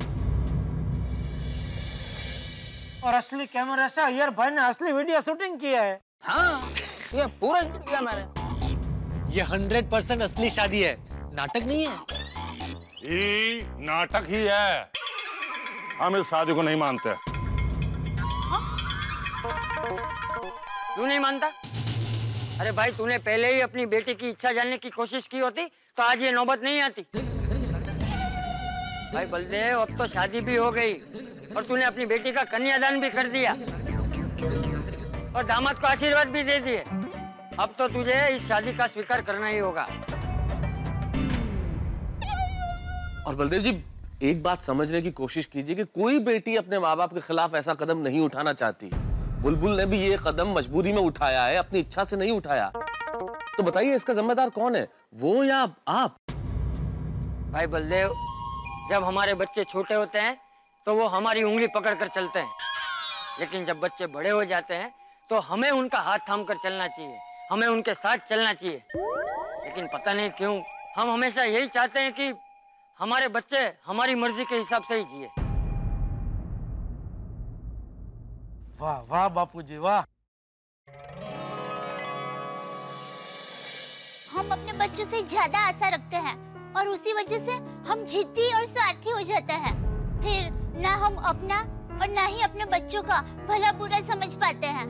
और असली कैमरा से अय्यर भाई ने असली वीडियो शूटिंग किया है।
हाँ, ये पूरा किया मैंने।
ये 100% असली शादी है, नाटक नहीं है।
ये नाटक ही है। हम इस शादी को नहीं मानते।
क्यों नहीं मानता? अरे भाई, तूने पहले ही अपनी बेटी की इच्छा जानने की कोशिश की होती तो आज ये नौबत नहीं आती। भाई बलदेव, अब तो शादी भी हो गई और तूने अपनी बेटी का कन्यादान भी कर दिया और दामाद को आशीर्वाद भी दे दिए। अब तो तुझे इस शादी का स्वीकार करना ही होगा।
और बलदेव जी,
एक बात समझने की कोशिश कीजिए कि कोई बेटी अपने माँ बाप के खिलाफ ऐसा कदम नहीं उठाना चाहती। बुलबुल ने भी ये कदम मजबूरी में उठाया है, अपनी इच्छा से नहीं उठाया। तो बताइए इसका जिम्मेदार कौन है, वो या आप?
भाई बलदेव, जब हमारे बच्चे छोटे होते हैं तो वो हमारी उंगली पकड़कर चलते हैं, लेकिन जब बच्चे बड़े हो जाते हैं तो हमें उनका हाथ थामकर चलना चाहिए, हमें उनके साथ चलना चाहिए। लेकिन पता नहीं क्यों हम हमेशा यही चाहते हैं कि हमारे बच्चे हमारी मर्जी के हिसाब से ही जिए।
वाह वाह बापूजी वाह।
हम अपने बच्चों से ज्यादा आशा रखते हैं और उसी वजह से हम जिद्दी और स्वार्थी हो जाते हैं। फिर ना हम अपना और ना ही अपने बच्चों का भला बुरा समझ पाते हैं।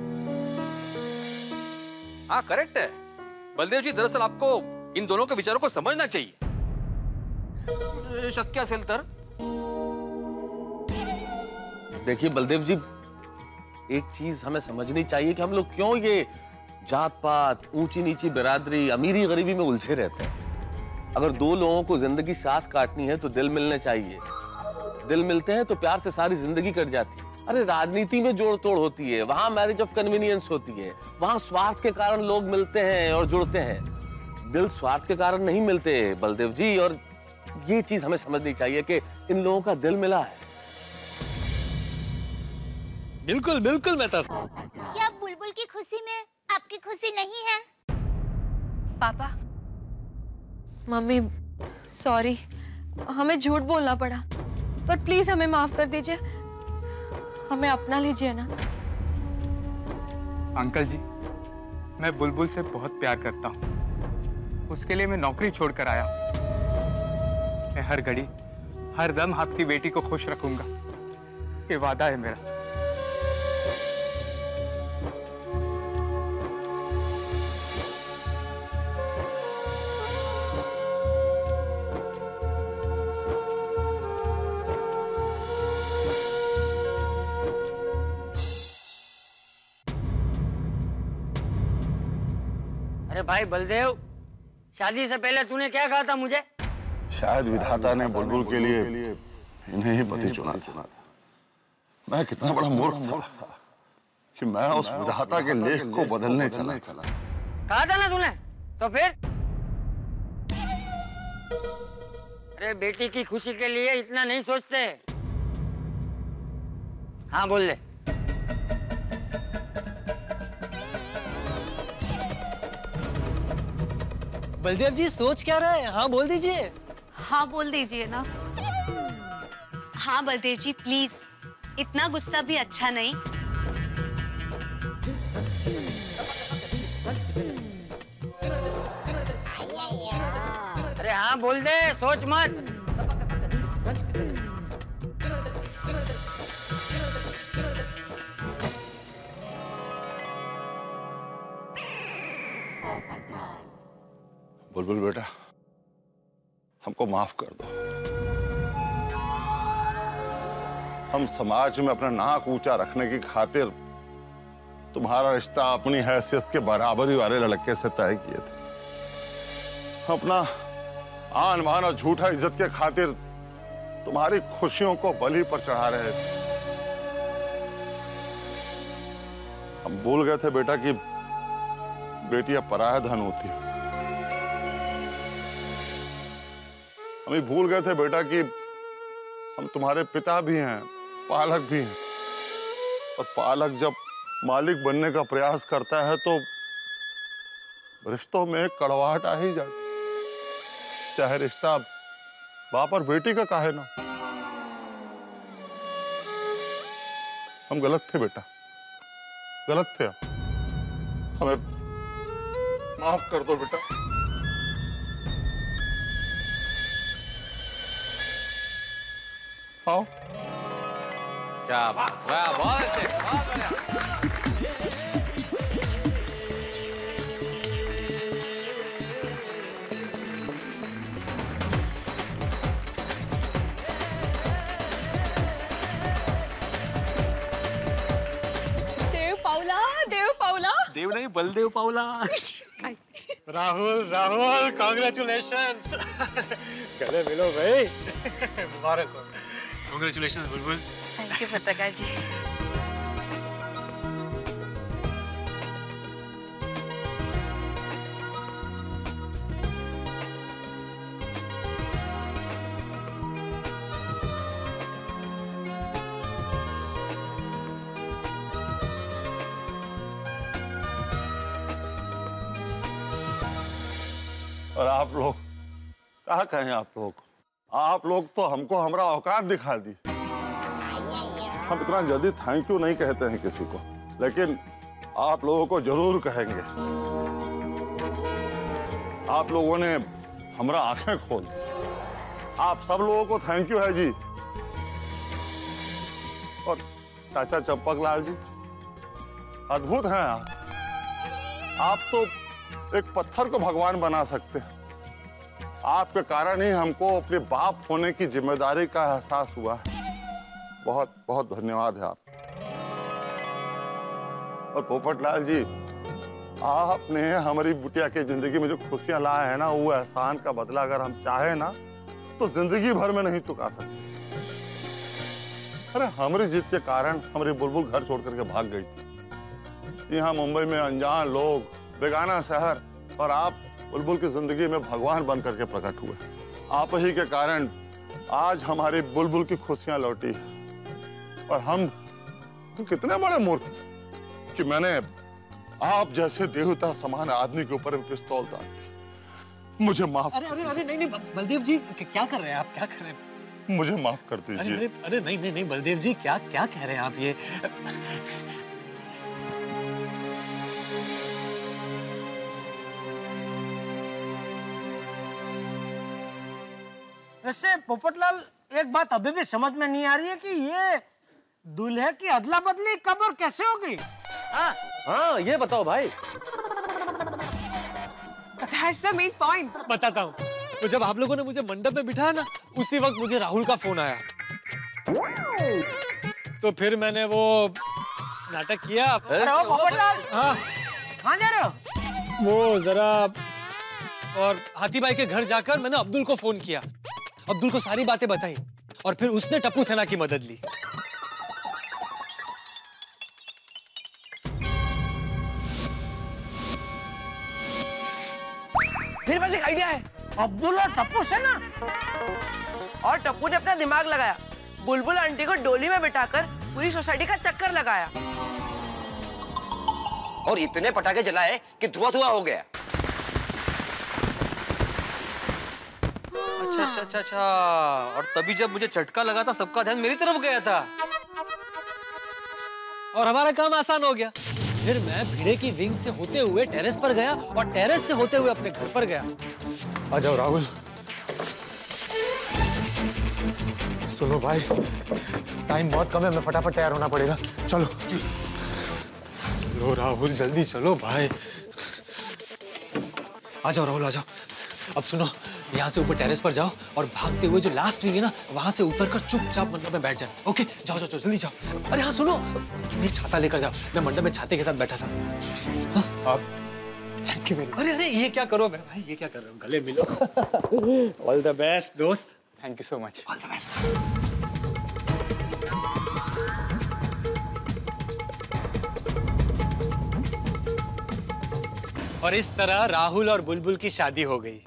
हाँ करेक्ट है बलदेव जी, दरअसल आपको इन दोनों के विचारों को समझना चाहिए। शक्य असेल तर।
देखिए बलदेव जी, एक चीज हमें समझनी चाहिए कि हम लोग क्यों ये जात पात, ऊंची नीची बिरादरी, अमीरी गरीबी में उलझे रहते हैं। अगर दो लोगों को जिंदगी साथ काटनी है तो दिल मिलने चाहिए। दिल मिलते हैं तो प्यार से सारी जिंदगी कट जाती है। अरे राजनीति में जोड़ तोड़ होती है, वहां मैरिज ऑफ कन्वीनियंस होती है, वहां स्वार्थ के कारण लोग मिलते हैं और जुड़ते हैं। दिल स्वार्थ के कारण नहीं मिलते बलदेव जी, और ये चीज हमें समझनी चाहिए कि इन लोगों का दिल मिला है।
बिल्कुल बिल्कुल मेहता।
क्या बुलबुल की खुशी में आपकी खुशी नहीं है?
पापा, मम्मी, सॉरी, हमें झूठ बोलना पड़ा, पर प्लीज हमें माफ कर दीजिए, हमें अपना लीजिए ना।
अंकल जी, मैं बुलबुल से बहुत प्यार करता हूँ, उसके लिए मैं नौकरी छोड़कर आया हूँ। मैं हर घड़ी हर दम आपकी बेटी को खुश रखूंगा, ये वादा है मेरा।
अरे भाई बलदेव, शादी से पहले तूने क्या कहा था मुझे?
शायद विधाता ने बुलबुल के लिए इन्हें ही पति चुना था। मैं कितना बड़ा मूर्ख था कि मैं उस विधाता के लेख को बदलने चला।
कहा था ना तूने, तो फिर? अरे बेटी की खुशी के लिए इतना नहीं सोचते। हाँ बोल ले।
बलदेव जी सोच क्या रहा है? हाँ बोल दीजिए।
हाँ बोल दीजिए ना। हाँ बलदेव जी प्लीज, इतना गुस्सा भी अच्छा नहीं।
अरे हाँ बोल दे, सोच मत।
बुलबुल बेटा, हमको माफ कर दो। हम समाज में अपना नाक ऊंचा रखने की खातिर तुम्हारा रिश्ता अपनी हैसियत के बराबरी वाले लड़के से तय किए थे। अपना आन मान और झूठा इज्जत के खातिर तुम्हारी खुशियों को बलि पर चढ़ा रहे थे। हम भूल गए थे बेटा कि बेटियां पराया धन होती है। हम भूल गए थे बेटा कि हम तुम्हारे पिता भी हैं, पालक भी हैं, और पालक जब मालिक बनने का प्रयास करता है तो रिश्तों में एक कड़वाहट आ ही जाती, चाहे रिश्ता बाप और बेटी का काहे ना। हम गलत थे बेटा, गलत थे। हमें माफ कर दो बेटा। आओ।
क्या बात, वाह, बहुत अच्छे, बहुत बढ़िया।
देव पावला, देव पावला।
देव नहीं, बलदेव पावला।
राहुल राहुल कॉन्ग्रेचुलेशंस। गले मिलो भाई। मुबारक हो। Congratulations Bulbul.
थैंक यू पत्रकार जी।
और आप लोग क्या कहें, आप लोग तो हमको हमारा औकात दिखा दी। हम इतना जल्दी थैंक यू नहीं कहते हैं किसी को, लेकिन आप लोगों को जरूर कहेंगे। आप लोगों ने हमारा आंखें खोल, आप सब लोगों को थैंक यू है जी। और चाचा चंपक लाल जी, अद्भुत हैं आप तो एक पत्थर को भगवान बना सकते हैं। आपके कारण ही हमको अपने बाप होने की जिम्मेदारी का एहसास हुआ है। बहुत बहुत धन्यवाद है आप। और पोपटलाल जी, आपने हमारी बिटिया की जिंदगी में जो खुशियां लाए हैं ना, वो एहसान का बदला अगर हम चाहे ना तो जिंदगी भर में नहीं चुका सकते। अरे हमारी जीत के कारण हमारी बुलबुल घर छोड़ करके भाग गई थी। यहाँ मुंबई में अनजान लोग, बेगाना शहर, और आप बुलबुल की जिंदगी में भगवान बन करके प्रकट हुए। आप ही के कारण आज हमारी बुलबुल की खुशियां लौटी। और हम कितने बड़े मूर्ख थे कि मैंने आप जैसे देवता समान आदमी के ऊपर पिस्तौल डाल दी। मुझे माफ।
अरे अरे अरे नहीं नहीं बलदेव जी, क्या कर रहे हैं आप, क्या कर रहे हैं?
मुझे माफ कर दीजिए।
अरे अरे नहीं नहीं नहीं बलदेव जी, क्या क्या कह रहे हैं आप ये?
वैसे पोपटलाल, एक बात अभी भी समझ में नहीं आ रही है कि ये दूल्हे की अदला बदली कब और कैसे होगी?
हाँ ये बताओ भाई।
That's the main point.
बताता हूँ। तो जब आप लोगों ने मुझे मंडप में बिठाया ना, उसी वक्त मुझे राहुल का फोन आया। तो फिर मैंने वो नाटक किया।
अरे ओ पोपटलाल,
हाँ
कहाँ जा रहे हो?
वो जरा, और हाथी भाई के घर जाकर मैंने अब्दुल को फोन किया। अब्दुल को सारी बातें बताई और फिर उसने टप्पू सेना की मदद ली।
फिर बस एक आइडिया है।
अब्दुल और टप्पू सेना?
और टप्पू ने अपना दिमाग लगाया, बुलबुल आंटी को डोली में बिठाकर पूरी सोसाइटी का चक्कर लगाया
और इतने पटाखे जलाए कि धुआं धुआं हो गया।
अच्छा अच्छा अच्छा अच्छा, और तभी जब मुझे झटका लगा था सबका ध्यान मेरी तरफ गया था और हमारा काम आसान हो गया। फिर मैं भिड़े की विंग से होते हुए टेरेस पर गया और टेरेस से होते हुए अपने घर पर गया।
आ जाओ राहुल। सुनो भाई, टाइम बहुत कम है, हमें फटाफट तैयार होना पड़ेगा। चलो
चलो राहुल, जल्दी चलो भाई। आ जाओ राहुल, आ जाओ। अब सुनो, यहाँ से ऊपर टेरेस पर जाओ और भागते हुए जो लास्ट विंग है ना, वहां से उतरकर चुपचाप मंडप में बैठ जाना। ओके, जाओ जाओ जल्दी जाओ। अरे हाँ सुनो, ये छाता लेकर जाओ। मैं मंडप में छाते के साथ बैठा था।
आप थैंक यू वेरी मच।
अरे अरे ये क्या करो मेरे भाई, ये क्या कर रहे हो? गले मिलो।
ऑल द बेस्ट दोस्त। Thank you so much.
All the best. और इस तरह राहुल और बुलबुल की शादी हो गई।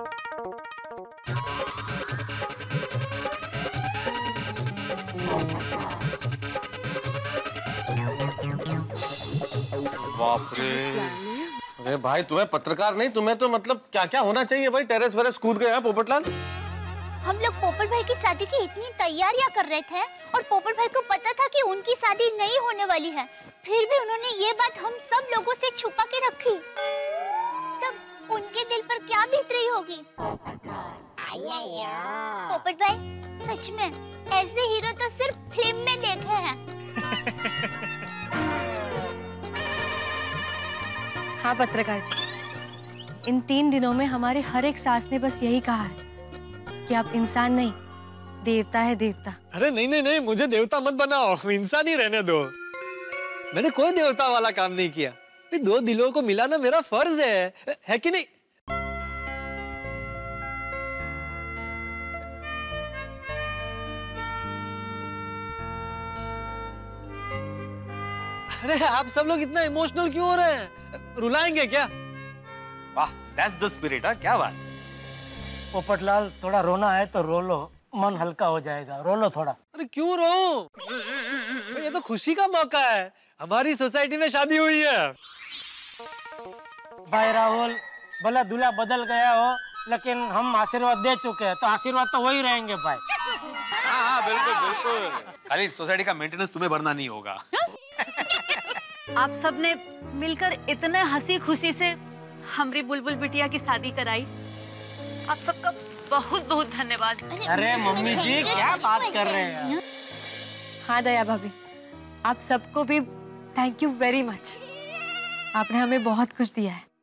बाप रे। अरे भाई, तुम्हें पत्रकार नहीं, तुम्हें तो मतलब क्या क्या होना चाहिए भाई। टेरेस वेरेस कूद गए हैं पोपटलाल।
हम लोग पोपट भाई की शादी की इतनी तैयारियां कर रहे थे और पोपट भाई को पता था कि उनकी शादी नहीं होने वाली है, फिर भी उन्होंने ये बात हम सब लोगों से छुपा के रखी। तब उनके दिल पर क्या बीत रही होगी? पोपट भाई, सच में ऐसे हीरो तो सिर्फ फिल्म में देखे हैं।
हाँ पत्रकार जी, इन 3 दिनों में हमारे हर एक सांस ने बस यही कहा है कि आप इंसान नहीं, देवता है देवता।
अरे नहीं नहीं नहीं, मुझे देवता मत बनाओ, इंसान ही रहने दो। मैंने कोई देवता वाला काम नहीं किया। 2 दिलों को मिलाना मेरा फर्ज है कि नहीं? अरे आप सब लोग इतना इमोशनल क्यों हो रहे हैं? रुलाएंगे क्या?
वाह, that's the spirit, हाँ? क्या बात?
पोपटलाल, थोड़ा रोना है तो रो लो, मन हल्का हो जाएगा। रो लो थोड़ा।
अरे क्यों रो? ये तो खुशी का मौका है। हमारी सोसाइटी में शादी हुई है।
भाई राहुल, भला दूल्हा बदल गया हो, लेकिन हम आशीर्वाद दे चुके हैं, तो आशीर्वाद तो वही रहेंगे भाई।
हाँ, बिल्कुल बिल्कुल। खाली सोसाइटी का मेंटेनेंस तुम्हें भरना नहीं होगा।
आप सब ने मिलकर इतने हंसी खुशी से हमारी बुलबुल बिटिया की शादी कराई। आप सबका बहुत बहुत धन्यवाद।
अरे मम्मी जी, क्या बात कर रहे हैं?
हाँ दया भाभी, आप सबको भी थैंक यू वेरी मच। आपने हमें बहुत कुछ दिया है।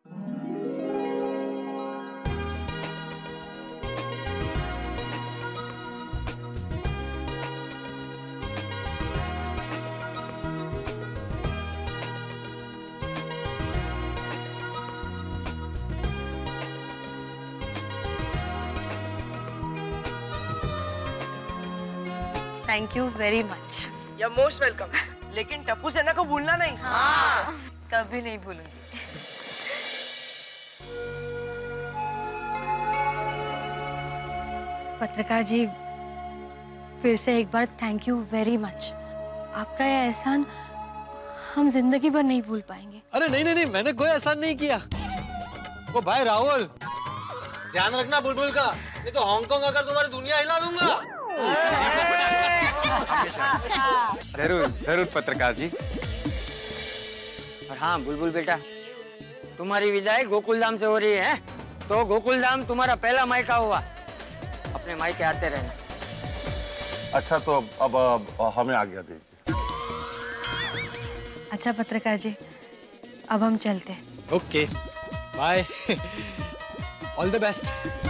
Thank you very much.
You're most welcome. लेकिन टप्पू सेना को भूलना नहीं।
हाँ, कभी नहीं भूलूंगी। पत्रकार जी, फिर से एक बार थैंक यू वेरी मच। आपका यह एहसान हम जिंदगी भर नहीं भूल पाएंगे।
अरे नहीं नहीं नहीं, मैंने कोई एहसान नहीं किया। वो भाई राहुल, ध्यान रखना बुलबुल का, नहीं तो हांगकांग अगर तुम्हारी दुनिया हिला दूंगा।
जरूर जरूर पत्रकार जी।
और हाँ बुलबुल बेटा, तुम्हारी विदाई गोकुलधाम से हो रही है, तो गोकुलधाम तुम्हारा पहला मायका हुआ। अपने मायके आते रहना।
अच्छा, तो अब हमें आज्ञा दीजिए।
अच्छा पत्रकार जी, अब हम चलते हैं।
Okay, bye. All the best.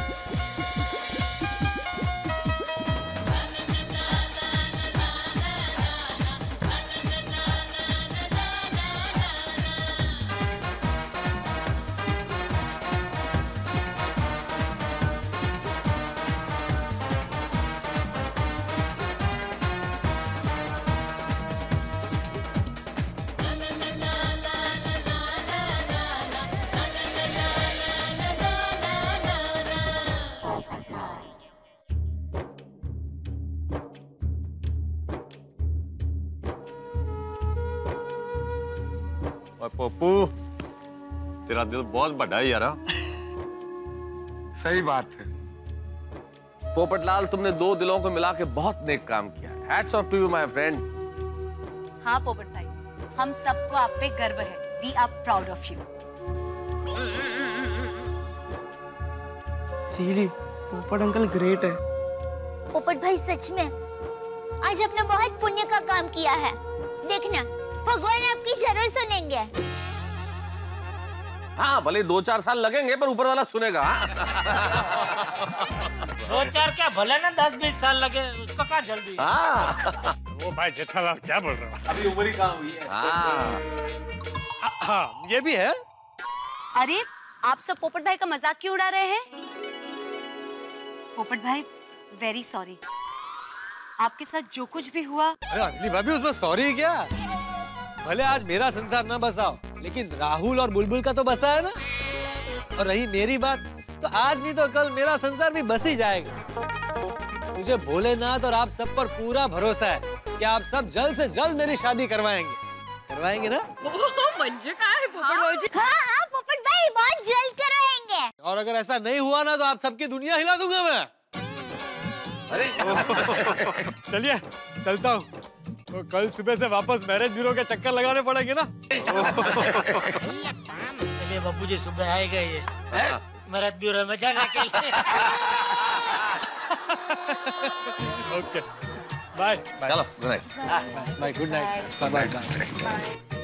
Pappu, तेरा दिल बहुत बड़ा है यार।
सही बात है।
पोपटलाल, तुमने दो दिलों को मिला के बहुत नेक काम किया। Hats off to you my friend.
हाँ पोपट भाई, हम सबको आप पे गर्व है। We are proud of you.
Really, Popat uncle great है।
पोपट भाई सच में आज आपने बहुत पुण्य का काम किया है। देखना, भगवान आपकी जरूर सुनेंगे।
हाँ, भले 2-4 साल लगेंगे, पर ऊपर वाला सुनेगा।
2-4 क्या, भले ना 10-20 साल लगे, उसको क्या जल्दी।
वो भाई जेठालाल क्या बोल रहा है?
अभी उम्र ही कहाँ हुई है।
हाँ, ये भी है।
अरे आप सब पोपट भाई का मजाक क्यों उड़ा रहे हैं? पोपट भाई, वेरी सॉरी। आपके साथ जो कुछ भी हुआ।
अरे अंजलि भाभी, उसमें सॉरी क्या? भले आज मेरा संसार ना बसाओ, लेकिन राहुल और बुलबुल का तो बसा है ना। और रही मेरी बात, तो आज नहीं तो कल मेरा संसार भी बस ही जाएगा। मुझे भोलेनाथ और आप सब पर पूरा भरोसा है कि आप सब जल्द से जल्द मेरी शादी करवाएंगे ना?
मंजू कहाँ है पोपट भाई जी?
हाँ पोपट भाई, बहुत जल्द करवाएंगे।
और अगर ऐसा नहीं हुआ ना, तो आप सबकी दुनिया हिला दूंगा मैं।
अरे
चलिए, चलता हूँ। तो कल सुबह से वापस मैरिज ब्यूरो के चक्कर लगाने पड़ेंगे ना।
चलिए बाबू जी, सुबह आएगा ये मैरिज ब्यूरो में जाने के लिए।
Okay, bye.
चलो, good night.
Bye, good night. Bye bye.